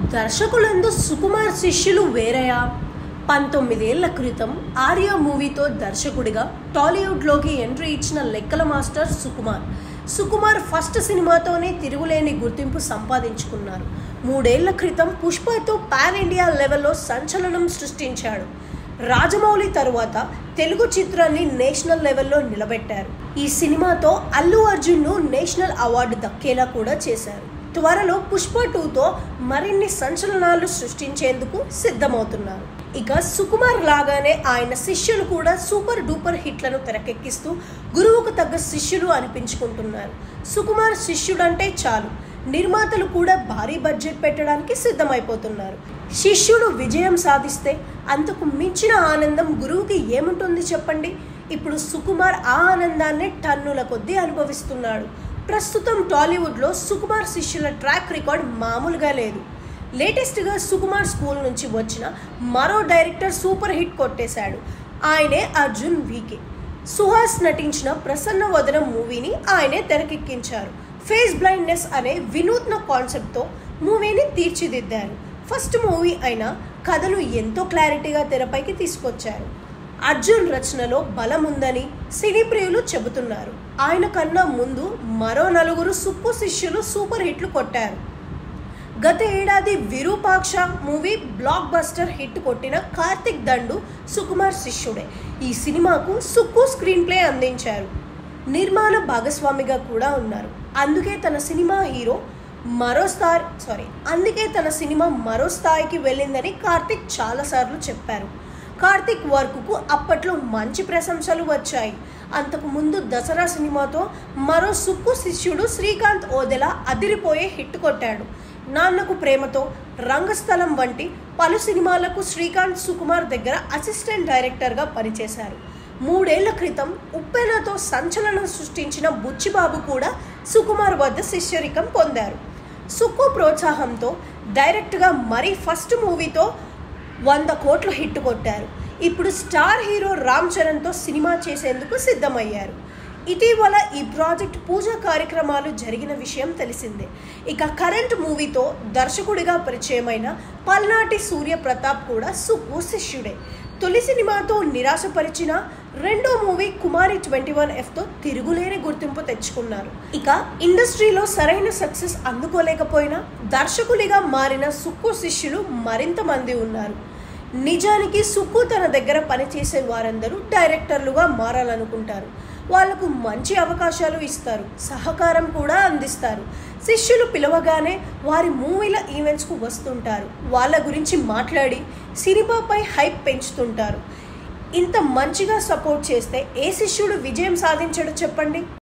దర్శకులందు సుకుమార్ శిష్యులు వేరయా 19 ఏళ్ల క్రితం ఆర్య మూవీతో దర్శకుడిగా టాలీవుడ్లోకి ఎంట్రీ ఇచ్చిన లెక్కల మాస్టర్ సుకుమార్ ఫస్ట్ సినిమాతోనే తిరుగులేని గుర్తింపు సంపాదించుకున్నారు. 3 ఏళ్ల క్రితం పుష్పతో పాన్ ఇండియా లెవెల్లో సంచలనం సృష్టించాడు. రాజమౌళి తరువాత తెలుగు చిత్రాన్ని నేషనల్ లెవెల్లో నిలబెట్టారు. ఈ సినిమాతో అల్లు అర్జున్ను నేషనల్ అవార్డు దక్కేలా కూడా చేశారు. త్వరలో పుష్ప 2తో మరిన్ని సంచలనాలు సృష్టించేందుకు సిద్ధమవుతున్నారు. ఇక సుకుమార్ లాగానే ఆయన శిష్యులు కూడా సూపర్ డూపర్ హిట్లను తెరకెక్కిస్తూ గురువుకు తగ్గ శిష్యులు అనిపించుకుంటున్నారు. సుకుమార్ శిష్యుడంటే చాలు నిర్మాతలు కూడా భారీ బడ్జెట్ పెట్టడానికి సిద్ధమైపోతున్నారు. శిష్యుడు విజయం సాధిస్తే అంతకు మించిన ఆనందం గురువుకి ఏముంటుంది చెప్పండి. ఇప్పుడు సుకుమార్ ఆ ఆనందాన్ని టన్నుల కొద్దీ అనుభవిస్తున్నాడు. ప్రస్తుతం టాలీవుడ్లో సుకుమార్ శిష్యుల ట్రాక్ రికార్డ్ మామూలుగా లేదు. లేటెస్ట్గా సుకుమార్ స్కూల్ నుంచి వచ్చిన మరో డైరెక్టర్ సూపర్ హిట్ కొట్టేశాడు. ఆయనే అర్జున్ వీకే. సుహాస్ నటించిన ప్రసన్న వదనం మూవీని ఆయనే తెరకెక్కించారు. ఫేస్ బ్లైండ్నెస్ అనే వినూత్న కాన్సెప్ట్తో మూవీని తీర్చిదిద్దారు. ఫస్ట్ మూవీ అయినా కథను ఎంతో క్లారిటీగా తెరపైకి తీసుకొచ్చారు. అర్జున్ రచనలో బలం ఉందని సినీ ప్రియులు చెబుతున్నారు. ఆయన కన్నా ముందు మరో 4 సుక్కు శిష్యులు సూపర్ హిట్లు కొట్టారు. గత ఏడాది Virupaksha movie blockbuster hit కొట్టిన కార్తిక్ దండు సుకుమార్ శిష్యుడే. ఈ సినిమాకు సుక్కు స్క్రీన్ ప్లే అందించారు. నిర్మాణ భాగస్వామిగా కూడా ఉన్నారు. అందుకే తన సినిమా మరో స్థాయికి వెళ్ళిందని కార్తిక్ చాలాసార్లు చెప్పారు. కార్తిక్ వర్క్కు అప్పట్లో మంచి ప్రశంసలు వచ్చాయి. అంతకు ముందు దసరా సినిమాతో మరో సుక్కు శిష్యుడు శ్రీకాంత్ ఓదెలా అదిరిపోయే హిట్ కొట్టాడు. నాన్నకు ప్రేమతో, రంగస్థలం వంటి పలు సినిమాలకు శ్రీకాంత్ సుకుమార్ దగ్గర అసిస్టెంట్ డైరెక్టర్గా పనిచేశారు. 3 ఏళ్ల క్రితం ఉప్పెనతో సంచలనం సృష్టించిన బుచ్చిబాబు కూడా సుకుమార్ వద్ద శిష్యరికం పొందారు. సుక్కు ప్రోత్సాహంతో డైరెక్ట్గా మరీ ఫస్ట్ మూవీతో 100 కోట్ల హిట్ కొట్టారు. ఇప్పుడు స్టార్ హీరో రామ్ చరణ్తో సినిమా చేసేందుకు సిద్ధమయ్యారు. ఇటీవల ఈ ప్రాజెక్ట్ పూజా కార్యక్రమాలు జరిగిన విషయం తెలిసిందే. ఇక కరెంట్ మూవీతో దర్శకుడిగా పరిచయమైన పల్నాటి సూర్య ప్రతాప్ కూడా సుక్కు శిష్యుడే. తొలి సినిమాతో నిరాశపరిచిన రెండో మూవీ కుమారి 21Fతో తిరుగులేని గుర్తింపు తెచ్చుకున్నారు. ఇక ఇండస్ట్రీలో సరైన సక్సెస్ అందుకోలేకపోయినా దర్శకులుగా మారిన సుక్కు శిష్యులు మరింత మంది ఉన్నారు. నిజానికి సుక్కు తన దగ్గర పనిచేసే వారందరూ డైరెక్టర్లుగా మారాలనుకుంటారు. వాళ్లకు మంచి అవకాశాలు ఇస్తారు, సహకారం కూడా అందిస్తారు. శిష్యులు పిలవగానే వారి మూవీల ఈవెంట్స్కు వస్తుంటారు. వాళ్ళ గురించి మాట్లాడి సినిమాపై హైప్ పెంచుతుంటారు. ఇంత మంచిగా సపోర్ట్ చేస్తే ఏ శిష్యుడు విజయం సాధించడు చెప్పండి.